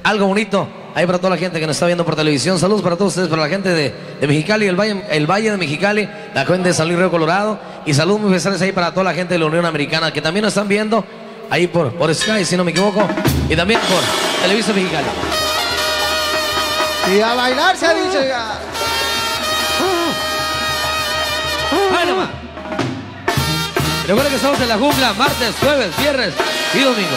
algo bonito ahí para toda la gente que nos está viendo por televisión. Saludos para todos ustedes, para la gente de Mexicali, el Valle de Mexicali, la gente de San Luis Río Colorado. Y saludos muy especiales ahí para toda la gente de la Unión Americana que también nos están viendo ahí por Sky, si no me equivoco, y también por Televisa Mexicali. Y a bailar se ha dicho ya. ¡Ay, nomás! Recuerden que estamos en la jungla martes, jueves, viernes y domingo.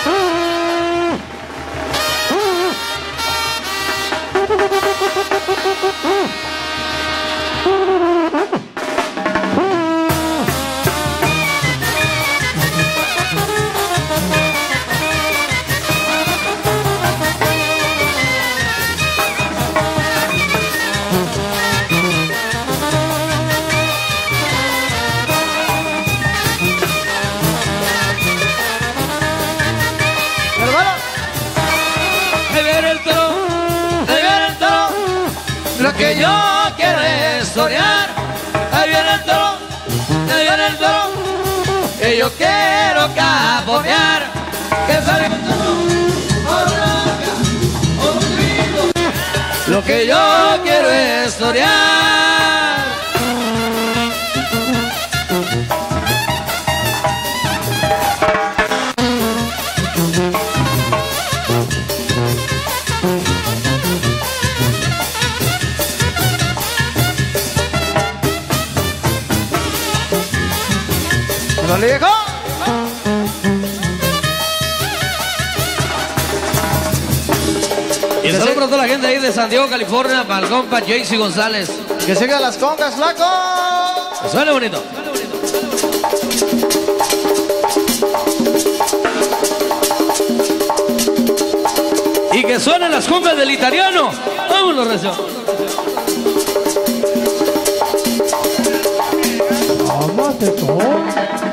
Lo que yo quiero es soñar. Ahí viene el toro, ahí viene el toro, que yo quiero caponear. Que salga el toro, lo que yo quiero es soñar. ¡Viejo! Y saludos para toda la gente ahí de San Diego, California, para el compa Jaycee González. Que sigan las congas, flaco. Suena bonito. Y que suenen las congas del italiano. Vámonos, recio. Amate todo.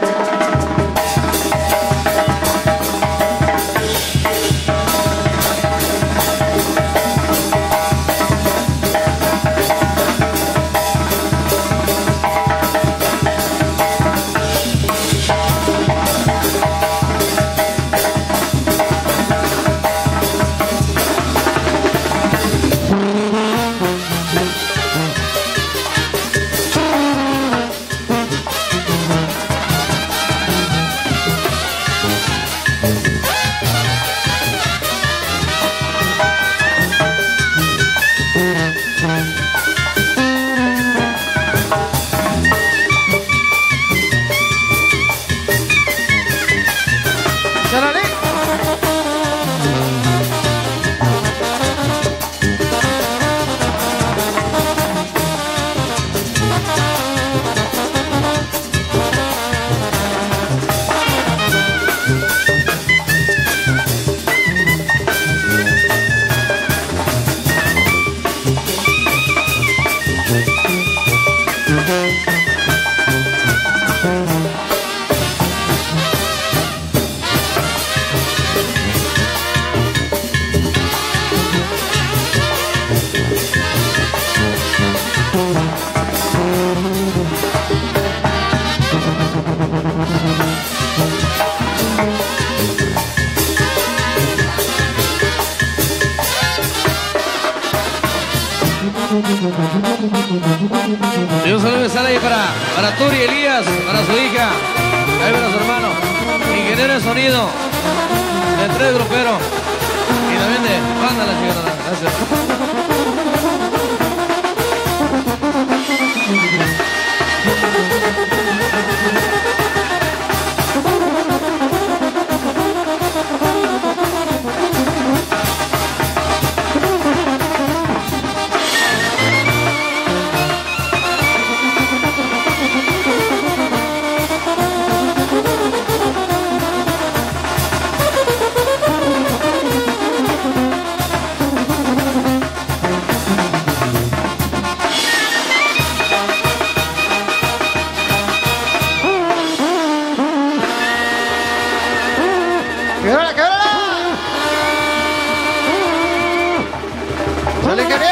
Y un saludo especial ahí para Turi Elías, para su hija, ahí para su hermano, ingeniero de sonido, de Tres Grupero, y también de Banda La Chingada. Gracias. ¡Sale, que